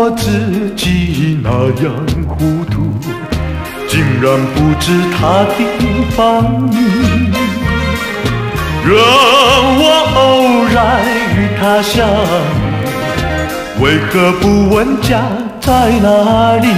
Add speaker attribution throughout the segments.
Speaker 1: 我自己那样糊涂，竟然不知他的芳名。让我偶然与他相遇，为何不问家在哪里？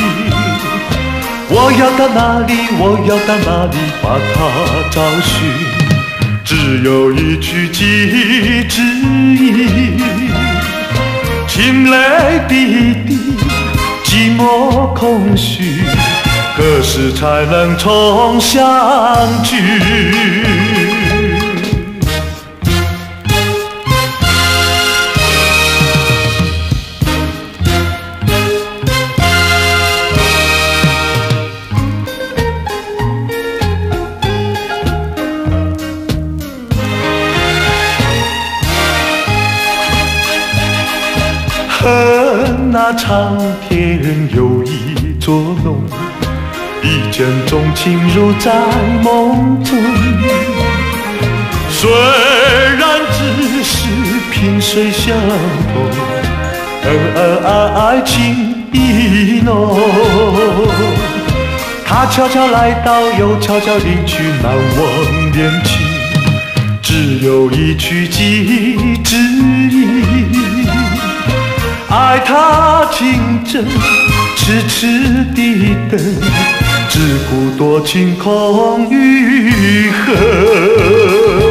Speaker 1: 我要到哪里，我要到哪里把他找寻？只有一句记忆之意，清泪滴滴，寂寞空虚，何时才能重相聚？恨那长天有意捉弄，一见钟情如在梦中。虽然只是萍水相逢，恩爱情意浓。他悄悄来到，又悄悄离去，难忘恋情，只有一句记忆之意。爱他情真，痴痴地等，只顾多情空余恨。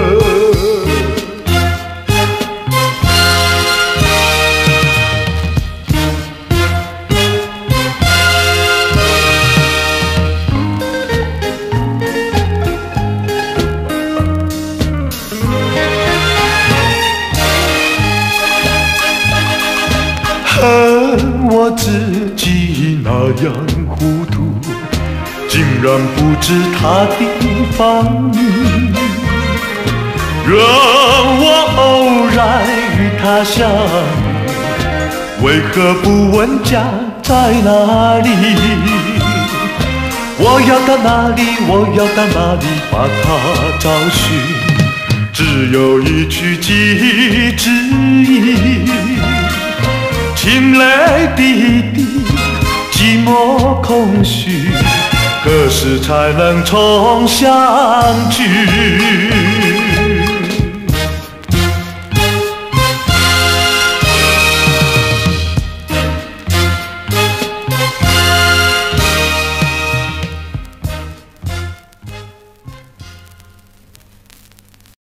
Speaker 1: 恨我自己那样糊涂，竟然不知他的芳名。让我偶然与他相遇，为何不问家在哪里？我要到哪里，我要到哪里把他找寻？只有一句记忆之意，清泪滴滴，寂寞空虚，何时才能重相聚？